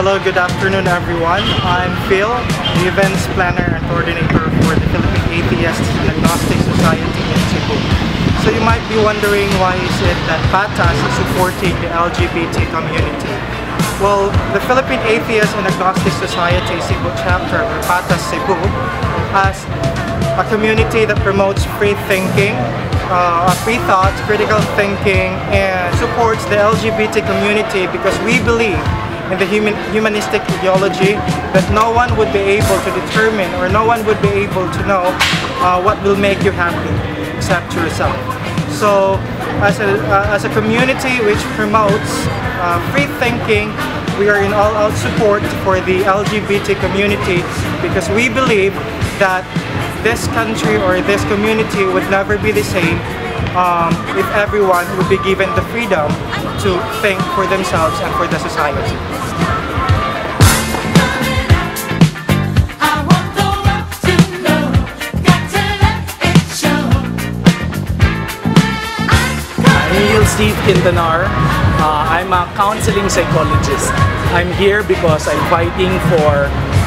Hello, good afternoon everyone. I'm Phil, the events planner and coordinator for the Philippine Atheists and Agnostics Society in Cebu. So you might be wondering why is it that PATAS is supporting the LGBT community. Well, the Philippine Atheists and Agnostics Society Cebu chapter, or PATAS Cebu, has a community that promotes free thinking, free thought, critical thinking, and supports the LGBT community because we believe in the humanistic ideology that no one would be able to determine or no one would be able to know what will make you happy except yourself. So as a community which promotes free thinking, we are in all-out support for the LGBT community because we believe that this country or this community would never be the same if everyone would be given the freedom to think for themselves and for the society. I'm Steve Quintanar. I'm a counseling psychologist. I'm here because I'm fighting for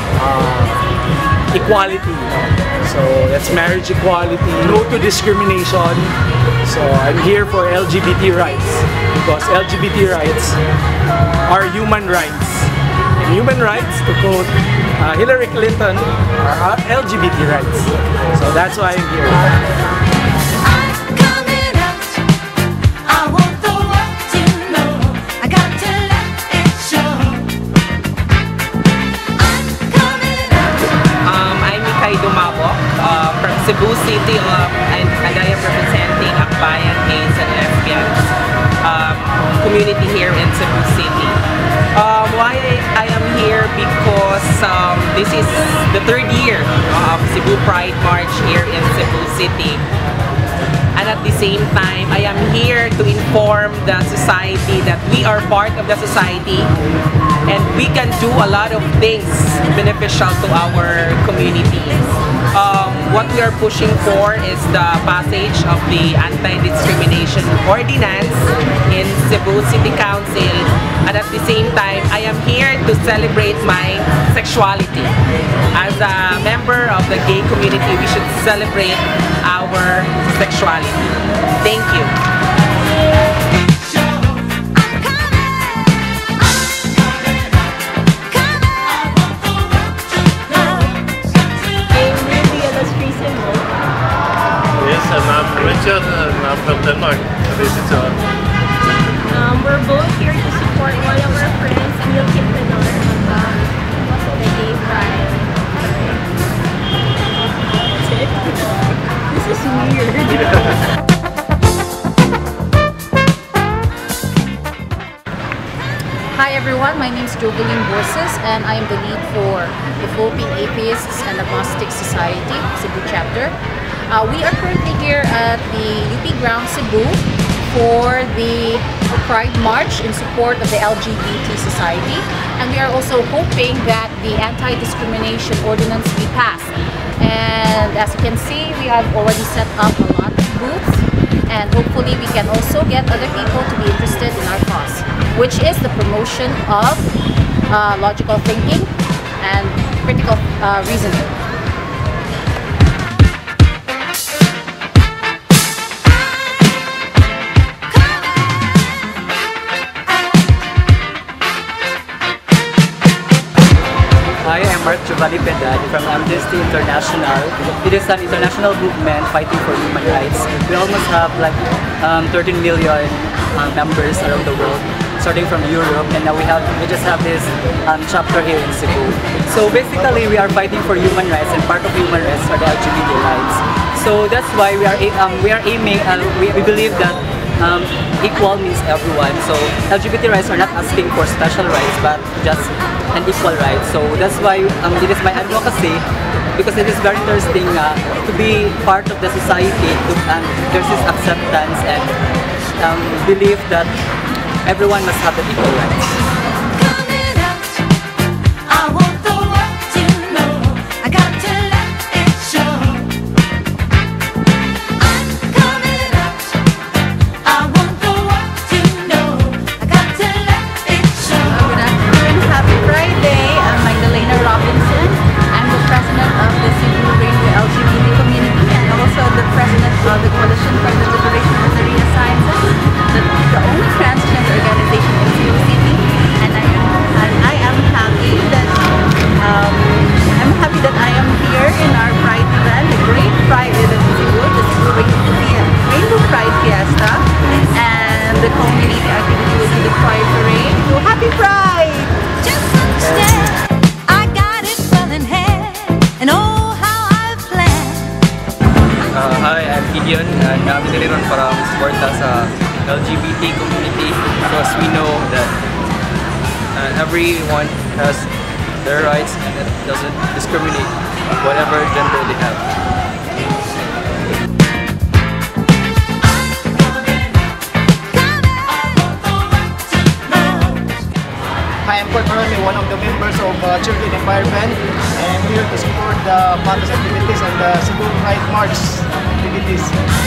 equality. So that's marriage equality, no to discrimination. So I'm here for LGBT rights because LGBT rights are human rights. And human rights, to quote Hillary Clinton, are LGBT rights. So that's why I'm here. From Cebu City, and I am representing Akbayan, AIDS and Lesbians community here in Cebu City. Why I am here because this is the third year of Cebu Pride March here in Cebu City. And at the same time, I am here to inform the society that we are part of the society and we can do a lot of things beneficial to our community. What we are pushing for is the passage of the anti-discrimination ordinance in Cebu City Council, and at the same time I am here to celebrate my sexuality. As a member of the gay community, we should celebrate our sexuality. Thank you. I'm Richard and I'm from Denmark. We're both here to support one of our friends, Emil Quintanar, also the gay pride. That's it. This is weird. Hi everyone, my name is Jovelyn Borses and I am the lead for the Philippine Atheists and Agnostics Society, Cebu chapter. We are currently here at the UP Ground Cebu for the Pride March in support of the LGBT society, and we are also hoping that the anti-discrimination ordinance be passed. And as you can see, we have already set up a lot of booths, and hopefully we can also get other people to be interested in our cause, which is the promotion of logical thinking and critical reasoning. Hi, I'm Mark Giovanni Pedad from Amnesty International. It is an international movement fighting for human rights. We almost have like 13 million members around the world, starting from Europe, and now we just have this chapter here in Cebu. So basically, we are fighting for human rights, and part of human rights are the LGBT rights. So that's why we are aiming. We believe that equal means everyone. So LGBT rights are not asking for special rights, but just an equal right. So that's why it is my advocacy, because it is very interesting to be part of the society. There's this acceptance and belief that everyone must have the equal rights. Happy Pride LGBT community because we know that everyone has their rights and it doesn't discriminate whatever gender they have. Hi, I'm currently one of the members of Children Environment, and I'm here to support the PATAS activities and the Cebu Pride March activities.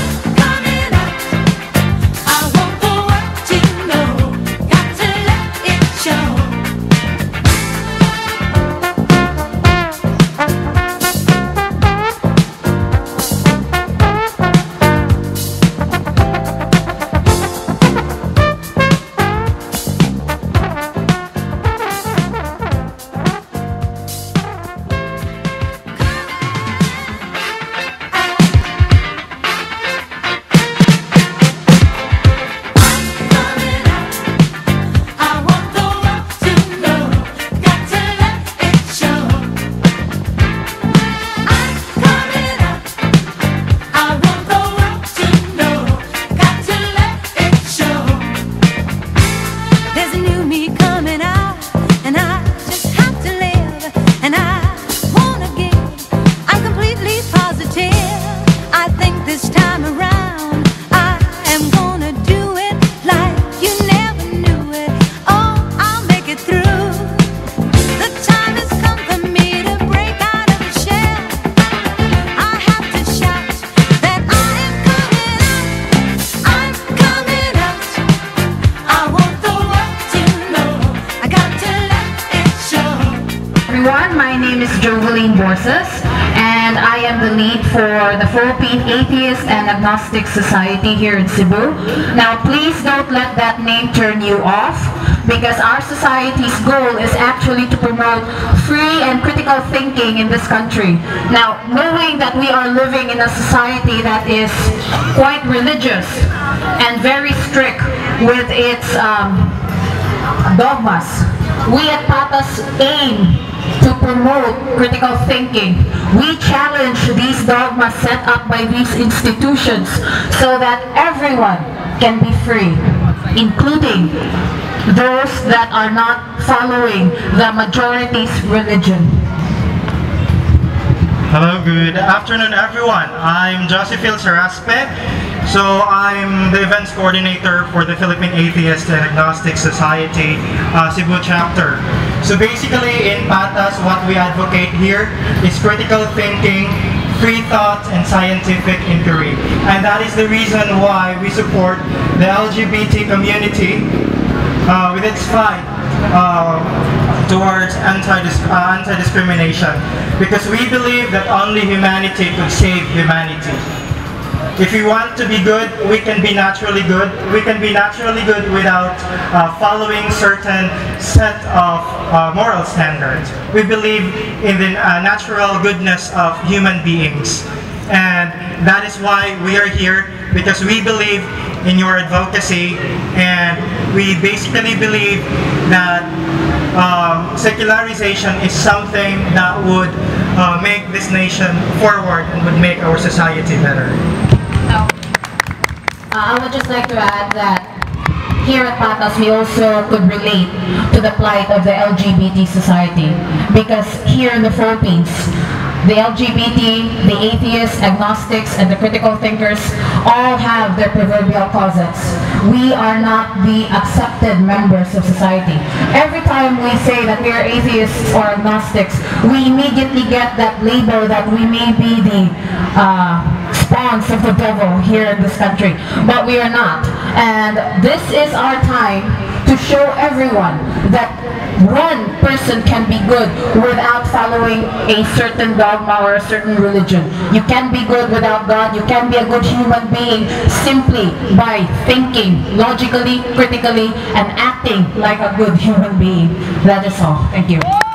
My name is and I am the lead for the Philippine Atheist and Agnostic Society here in Cebu. Now please don't let that name turn you off, because our society's goal is actually to promote free and critical thinking in this country. Now, knowing that we are living in a society that is quite religious and very strict with its dogmas, we at PATAS aim to promote critical thinking. We challenge these dogmas set up by these institutions so that everyone can be free, including those that are not following the majority's religion. Hello, good afternoon everyone. I'm Josephine Saraspe. So I'm the events coordinator for the Philippine Atheist and Agnostic Society Cebu chapter. So basically in PATAS, what we advocate here is critical thinking, free thought, and scientific inquiry. And that is the reason why we support the LGBT community with its fight towards anti-discrimination. Because we believe that only humanity could save humanity. If we want to be good, we can be naturally good. We can be naturally good without following certain set of moral standards. We believe in the natural goodness of human beings. And that is why we are here, because we believe in your advocacy, and we basically believe that secularization is something that would make this nation forward and would make our society better. I would just like to add that here at PATAS, we also could relate to the plight of the LGBT society, because here in the Philippines, the LGBT, the atheists, agnostics, and the critical thinkers all have their proverbial closets. We are not the accepted members of society. Every time we say that we are atheists or agnostics, we immediately get that label that we may be the spawns of the devil here in this country. But we are not. And this is our time to show everyone that one person can be good without following a certain dogma or a certain religion. You can be good without God. You can be a good human being simply by thinking logically, critically, and acting like a good human being. That is all. Thank you.